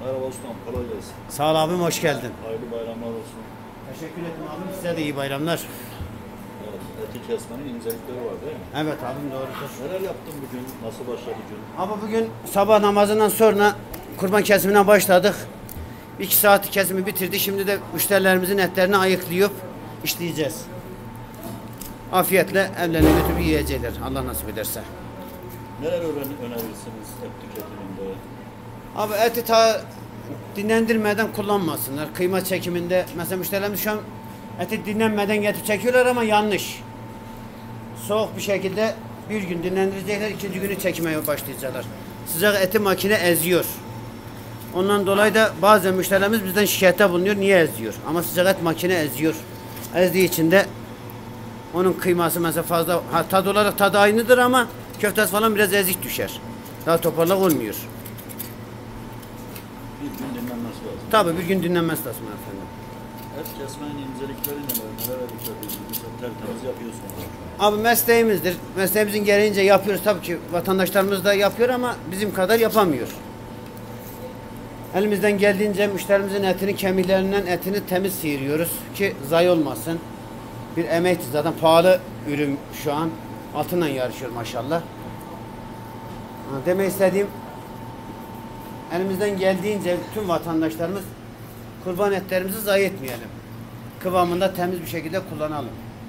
Merhaba ustam, kolay gelsin. Sağ ol abim, hoş geldin. Hayırlı bayramlar olsun. Teşekkür ederim abim, size de iyi bayramlar. Evet, eti kesmenin incelikleri var değil mi? Evet abim, doğrudur. Neler yaptın bugün? Nasıl başladı gün? Abi bugün sabah namazından sonra kurban kesimine başladık. 2 saat kesimi bitirdi. Şimdi de müşterilerimizin etlerini ayıklayıp işleyeceğiz. Afiyetle evlerine götürüp yiyecekler, Allah nasip ederse. Neler önerirsiniz et tüketiminde? Abi eti dinlendirmeden kullanmasınlar. Kıyma çekiminde mesela müşterilerimiz şu an eti dinlenmeden getirip çekiyorlar ama yanlış. Soğuk bir şekilde bir gün dinlendirecekler, ikinci günü çekmeye başlayacaklar. Sıcak eti makine eziyor. Ondan dolayı da bazen müşterilerimiz bizden şikayette bulunuyor. Niye eziyor? Ama sıcak et makine eziyor. Ezdiği için de onun kıyması mesela fazla, tad olarak tadı aynıdır ama köftesi falan biraz ezik düşer. Daha toparlak olmuyor. Bir gün dinlenmesi lazım. Tabii bir gün dinlenmesi lazım efendim. Et kesmenin incelikleri neler? Nelere dikkat ediyorsunuz? Tertemiz yapıyorsunuz. Abi mesleğimizdir. Mesleğimizin gereğince yapıyoruz. Tabii ki vatandaşlarımız da yapıyor ama bizim kadar yapamıyor. Elimizden geldiğince müşterimizin etini, kemiklerinden etini temiz sıyırıyoruz ki zayi olmasın. Bir emekti zaten, pahalı ürün şu an. Altından yarışıyor maşallah. Demek istediğim, elimizden geldiğince tüm vatandaşlarımız kurban etlerimizi zayi etmeyelim. Kıvamında temiz bir şekilde kullanalım.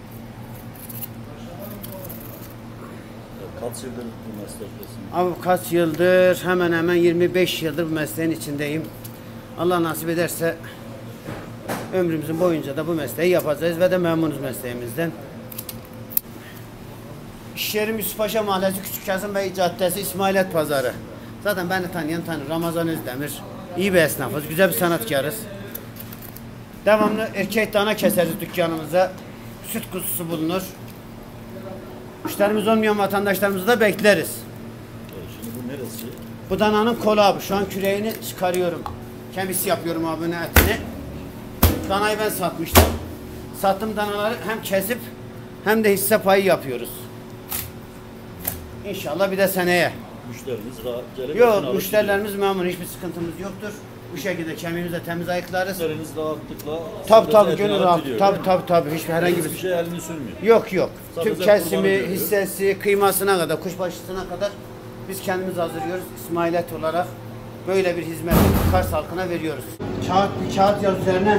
Kaç yıldır bu meslektesin? Abi kaç yıldır? Hemen hemen 25 yıldır bu mesleğin içindeyim. Allah nasip ederse ömrümüzün boyunca da bu mesleği yapacağız ve de memnunuz mesleğimizden. İş yerim Yusufpaşa Mahallesi, Küçükkazım Bey Caddesi, İsmailet Pazarı. Zaten beni tanıyan tanır. Ramazan Özdemir. İyi bir esnafız, güzel bir sanatkarız. Devamlı erkek dana keseriz dükkanımıza. Süt kuzusu bulunur. Müşterimiz olmayan vatandaşlarımızı da bekleriz. Şimdi bu neresi? Bu dananın kolu abi. Şu an küreğini çıkarıyorum. Kemisi yapıyorum abi, etini. Danayı ben satmıştım. Sattığım danaları hem kesip hem de hisse payı yapıyoruz. İnşallah bir de seneye. Müşteriniz rahat gelip Yok, müşterilerimiz memnun. Hiçbir sıkıntımız yoktur. Bu şekilde kemiğimizi de temiz ayıklarız. Müşteriniz rahatlıkla Tabii gönül rahat. Tabii hiçbir herhangi bir şey elini sürmüyor. Yok. Sadece Tüm kesimi, kurbanı hissesi, kıymasına kadar, kuşbaşısına kadar biz kendimiz hazırlıyoruz. İsmailet olarak böyle bir hizmeti Kars halkına veriyoruz. Bir kağıt yaz üzerine.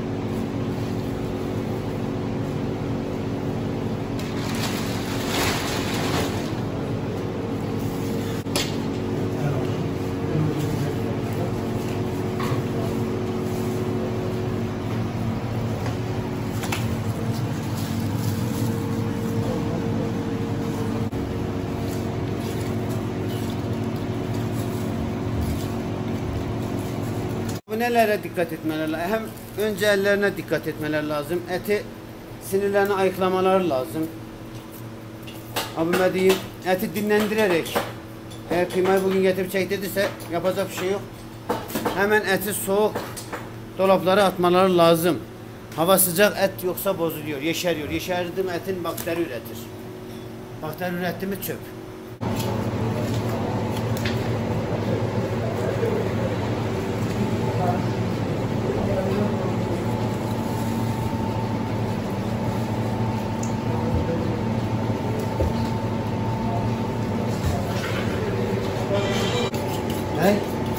Bu nelere dikkat etmeler lazım? Hem önce ellerine dikkat etmeler lazım. Eti, sinirlerini ayıklamaları lazım. Abime diyeyim, eti dinlendirerek, eğer kıymayı bugün getirip çektirdiyse yapacak bir şey yok. Hemen eti soğuk dolaplara atmaları lazım. Hava sıcak, et yoksa bozuluyor, yeşeriyor. Yeşerdi mi etin bakteri üretir. Bakteri üretti mi çöp. Ne?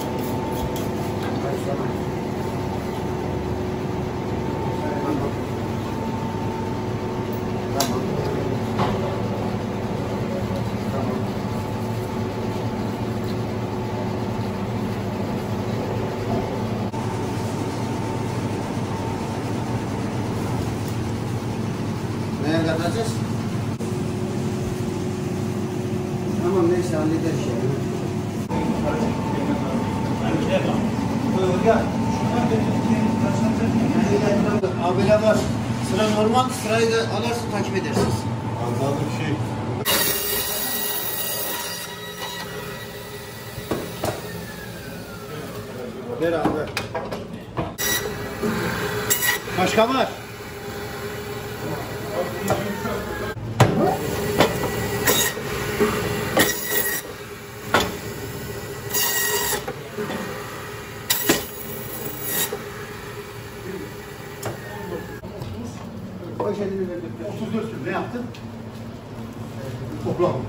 Neye katacağız? Tamam, neyse hallederiz şey. Buyur gel. Abiler var. Sıra normal, sırayı da alarsın, takip edersiniz. Anladım şey. Ver abi. Başka var. poşetini verdim. 34 kilo ne yaptın? Toplam.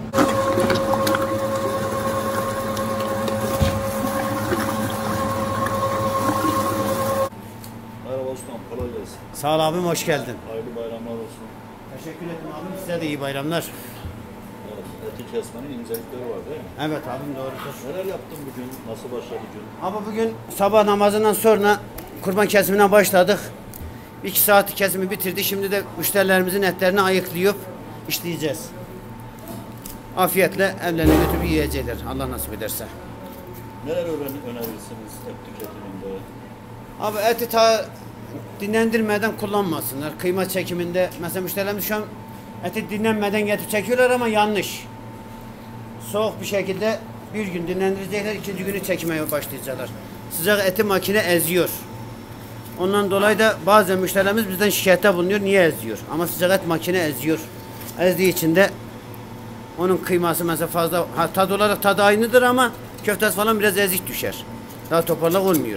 Merhaba ustam, kolay gelsin. Sağ ol abim, hoş geldin. Hayırlı bayramlar olsun. Teşekkür ederim abim. Size de iyi bayramlar. Evet, eti kesmenin incelikleri var değil mi? Evet abim, doğrudur. Neler yaptın bugün? Nasıl başladı gün? Abi bugün sabah namazından sonra kurban kesimine başladık. 2 saat kesimi bitirdi. Şimdi de müşterilerimizin etlerini ayıklayıp işleyeceğiz. Afiyetle evlerine götürüp yiyecekler. Allah nasip ederse. Neler önerirsiniz et tüketiminde? Abi eti dinlendirmeden kullanmasınlar. Kıyma çekiminde mesela müşterilerimiz şu an eti dinlenmeden getirip çekiyorlar ama yanlış. Soğuk bir şekilde bir gün dinlendirecekler, ikinci günü çekmeye başlayacaklar. Sıcak eti makine eziyor. Ondan dolayı da bazen müşterilerimiz bizden şikayette bulunuyor. Niye eziyor? Ama sıcak et makine eziyor. Ezdiği için de onun kıyması mesela fazla, tad olarak tadı aynıdır ama köftesi falan biraz ezik düşer. Daha toparlak olmuyor.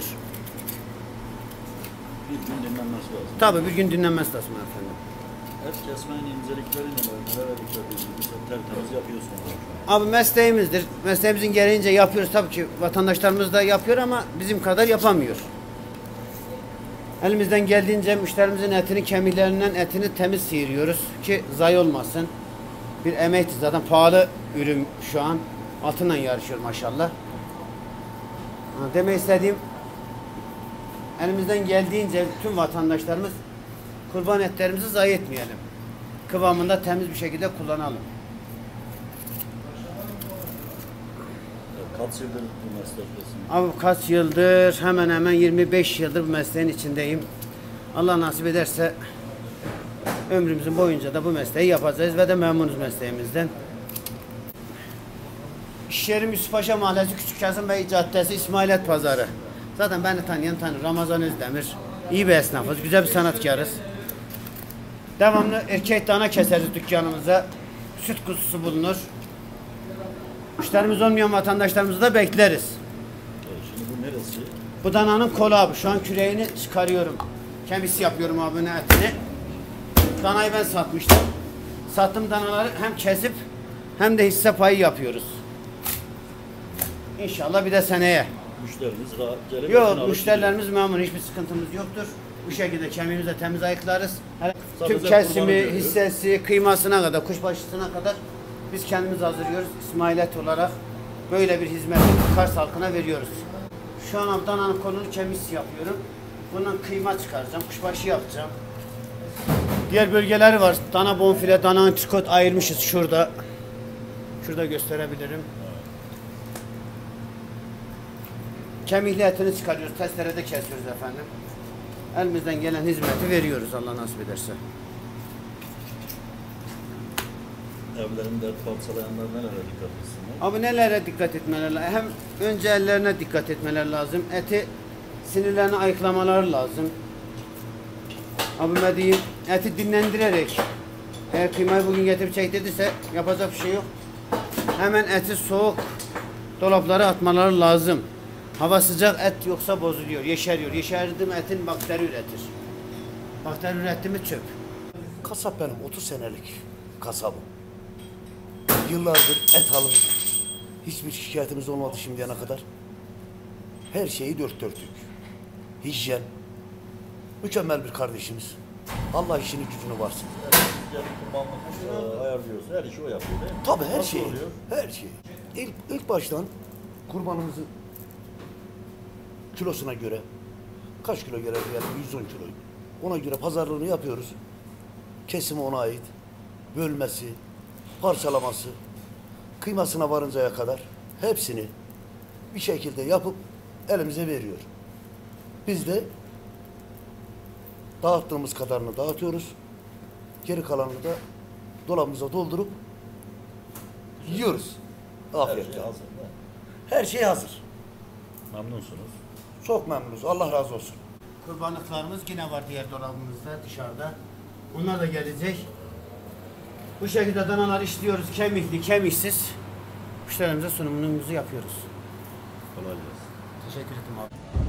Bir gün dinlenmesi lazım. Tabii bir gün dinlenmesi lazım efendim. Et kesmenin incelikleri neler? Nelere dikkat ediyorsunuz? Tertemiz yapıyorsunuz. Abi mesleğimizdir. Mesleğimizin gereğince yapıyoruz. Tabii ki vatandaşlarımız da yapıyor ama bizim kadar yapamıyor. Elimizden geldiğince müşterimizin etini, kemiklerinden etini temiz sıyırıyoruz ki zayi olmasın. Bir emektir zaten, pahalı ürün şu an. Altından yarışıyor maşallah. Demek istediğim, elimizden geldiğince tüm vatandaşlarımız kurban etlerimizi zayi etmeyelim. Kıvamında temiz bir şekilde kullanalım. Kaç yıldır bu meslektesin? Abi kaç yıldır? Hemen hemen 25 yıldır bu mesleğin içindeyim. Allah nasip ederse ömrümüzün boyunca da bu mesleği yapacağız ve de memnunuz mesleğimizden. İş yerim Yusufpaşa Mahallesi Küçükkazım Bey Caddesi İsmailet Pazarı. Zaten beni tanıyan tanır. Ramazan Özdemir. İyi bir esnafız, güzel bir sanatkarız. Devamlı erkek dana keseriz dükkanımıza. Süt kuzusu bulunur. Müşterimiz olmayan vatandaşlarımızı da bekleriz. Şimdi bu neresi? Bu dananın kolu abi. Şu an küreğini çıkarıyorum. Kemisi yapıyorum abi etini. Danayı ben satmıştım. Sattığım danaları hem kesip hem de hisse payı yapıyoruz. İnşallah bir de seneye. Müşteriniz rahat gelip Yok, müşterilerimiz memnun. Hiçbir sıkıntımız yoktur. Bu şekilde kemiğimizi de temiz ayıklarız. Tüm Sadece kesimi, kurbanı görüyor. hissesi, kıymasına kadar, kuşbaşısına kadar biz kendimiz hazırlıyoruz. İsmailet olarak böyle bir hizmeti Kars halkına veriyoruz. Şu an dananın kolunu kemisi yapıyorum. Bundan kıyma çıkaracağım, kuşbaşı yapacağım. Diğer bölgeleri var. Dana bonfile, dana antrikot ayırmışız şurada. Şurada gösterebilirim. Kemikli etini çıkarıyoruz, testerede kesiyoruz efendim. Elimizden gelen hizmeti veriyoruz Allah nasip ederse. Evlerinde et parçalayanlar nelere dikkat etsinler? Abi nelere dikkat etmeleri lazım? Hem önce ellerine dikkat etmeleri lazım. Eti sinirlerini ayıklamaları lazım. Abime diyeyim, eti dinlendirerek, eğer kıymayı bugün getirip çektirdiyse yapacak bir şey yok. Hemen eti soğuk dolaplara atmaları lazım. Hava sıcak, et yoksa bozuluyor, yeşeriyor. Yeşerdi mi etin bakteri üretir. Bakteri üretti mi çöp. Kasap benim 30 senelik kasabım. Yıllardır et alır. Hiçbir şikayetimiz olmadı şimdiye kadar. Her şeyi dört dörtlük. Hijyen. Mükemmel bir kardeşimiz. Allah işini gücünü varsın. Gelip kurbanlık ayarlıyoruz. Her işi o yapıyor değil mi? Tabii her Nasıl şey. oluyor? Her şey. İlk baştan kurbanımızı kilosuna göre kaç kilo gelir yani 110 kilo. Ona göre pazarlığını yapıyoruz. Kesimi ona ait. Bölmesi, parçalaması, kıymasına varıncaya kadar hepsini bir şekilde yapıp elimize veriyor. Biz de dağıttığımız kadarını dağıtıyoruz. Geri kalanını da dolabımıza doldurup yiyoruz. Her Afiyetle. şey hazır değil mi? Her şey hazır. Memnunsunuz. Çok memnunuz. Allah razı olsun. Kurbanlıklarımız yine var diğer dolabımızda dışarıda. Bunlar da gelecek. Bu şekilde danalar işliyoruz. Kemikli, kemiksiz. Müşterimize sunumumuzu yapıyoruz. Kolay gelsin. Teşekkür ederim abi.